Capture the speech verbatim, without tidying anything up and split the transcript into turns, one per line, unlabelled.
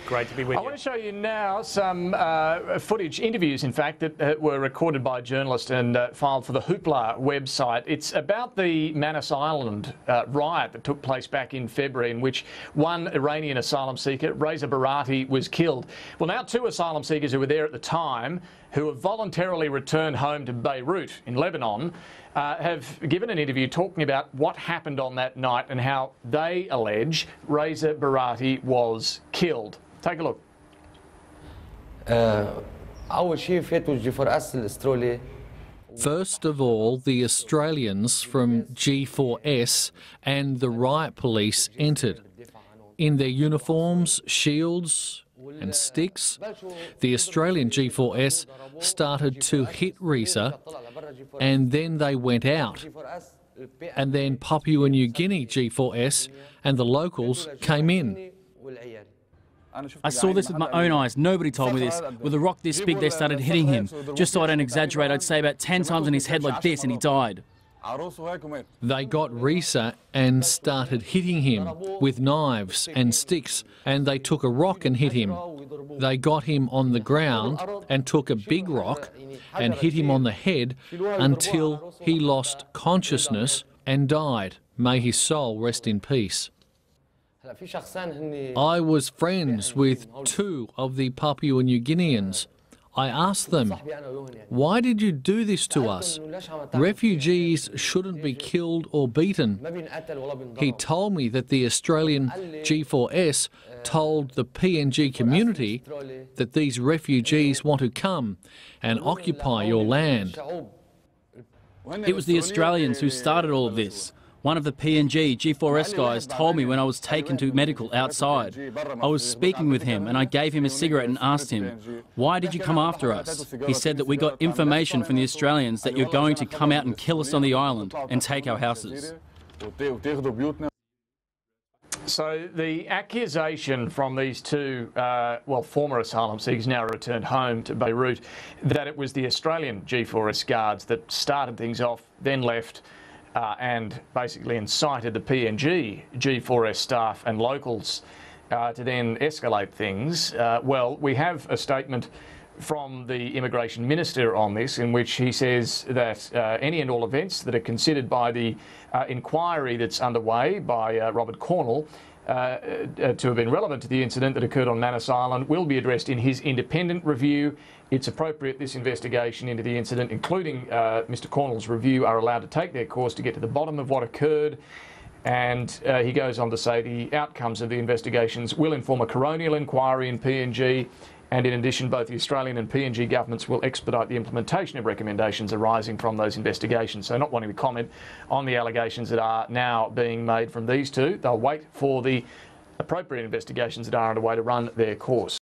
Great to be with
I
you.
I want to show you now some uh, footage, interviews in fact, that uh, were recorded by a journalist and uh, filed for the Hoopla website. It's about the Manus Island uh, riot that took place back in February, in which one Iranian asylum seeker, Reza Barati, was killed. Well, now two asylum seekers who were there at the time, who have voluntarily returned home to Beirut in Lebanon, uh, have given an interview talking about what happened on that night and how they allege Reza Barati was killed. Take a look.
First of all, the Australians from G four S and the riot police entered. In their uniforms, shields and sticks, the Australian G four S started to hit Reza, and then they went out. And then Papua New Guinea G four S and the locals came in.
I saw this with my own eyes. Nobody told me this. With a rock this big, they started hitting him. Just so I don't exaggerate, I'd say about ten times on his head like this, and he died.
They got Reza and started hitting him with knives and sticks, and they took a rock and hit him. They got him on the ground and took a big rock and hit him on the head until he lost consciousness and died. May his soul rest in peace. I was friends with two of the Papua New Guineans. I asked them, why did you do this to us? Refugees shouldn't be killed or beaten. He told me that the Australian G four S told the P N G community that these refugees want to come and occupy your land.
It was the Australians who started all of this. One of the P N G G four S guys told me when I was taken to medical outside. I was speaking with him and I gave him a cigarette and asked him, why did you come after us? He said that we got information from the Australians that you're going to come out and kill us on the island and take our houses.
So the accusation from these two, uh, well, former asylum seekers now returned home to Beirut, that it was the Australian G four S guards that started things off, then left, Uh, and basically incited the P N G G four S staff and locals uh, to then escalate things. Uh, well, we have a statement from the Immigration Minister on this, in which he says that uh, any and all events that are considered by the uh, inquiry that's underway by uh, Robert Cornell uh, uh, to have been relevant to the incident that occurred on Manus Island will be addressed in his independent review. It's appropriate this investigation into the incident, including uh, Mr Cornell's review, are allowed to take their course to get to the bottom of what occurred. And uh, he goes on to say the outcomes of the investigations will inform a coronial inquiry in P N G, and in addition, both the Australian and P N G governments will expedite the implementation of recommendations arising from those investigations. So not wanting to comment on the allegations that are now being made from these two, they'll wait for the appropriate investigations that are underway to run their course.